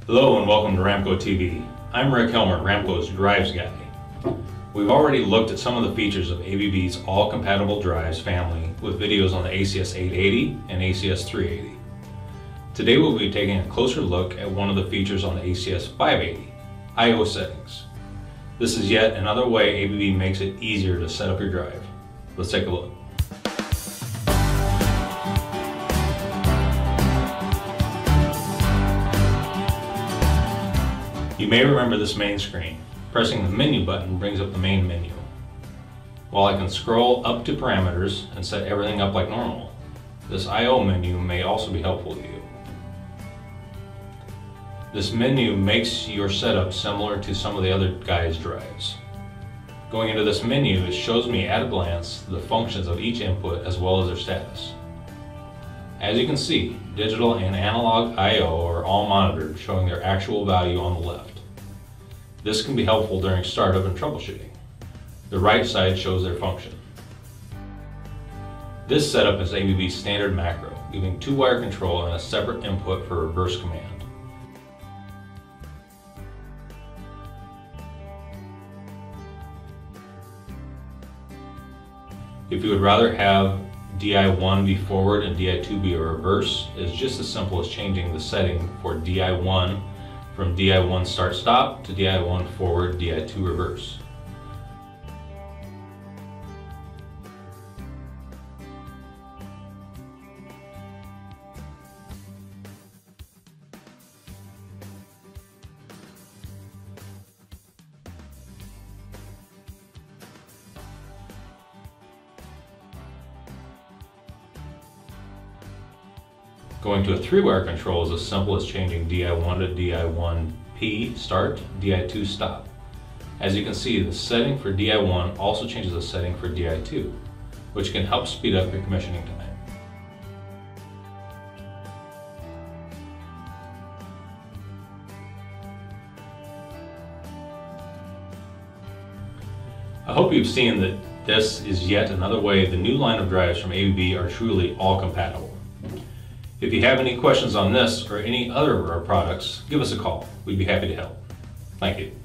Hello and welcome to Ramco TV. I'm Rick Hillmer, Ramco's drives guy. We've already looked at some of the features of ABB's all-compatible drives family with videos on the ACS580 and ACS380. Today we'll be taking a closer look at one of the features on the ACS580, I/O settings. This is yet another way ABB makes it easier to set up your drive. Let's take a look. You may remember this main screen. Pressing the menu button brings up the main menu. While I can scroll up to parameters and set everything up like normal, this I/O menu may also be helpful to you. This menu makes your setup similar to some of the other guys' drives. Going into this menu, it shows me at a glance the functions of each input as well as their status. As you can see, digital and analog I/O are all monitored, showing their actual value on the left. This can be helpful during startup and troubleshooting. The right side shows their function. This setup is ABB's standard macro, giving 2-wire control and a separate input for reverse command. If you would rather have DI1 be forward and DI2 be a reverse, it's just as simple as changing the setting for DI1 from DI1 start stop to DI1 forward, DI2 reverse. Going to a 3-wire control is as simple as changing DI1 to DI1P start, DI2 stop. As you can see, the setting for DI1 also changes the setting for DI2, which can help speed up your commissioning time. I hope you've seen that this is yet another way the new line of drives from ABB are truly all compatible. If you have any questions on this or any other of our products, give us a call. We'd be happy to help. Thank you.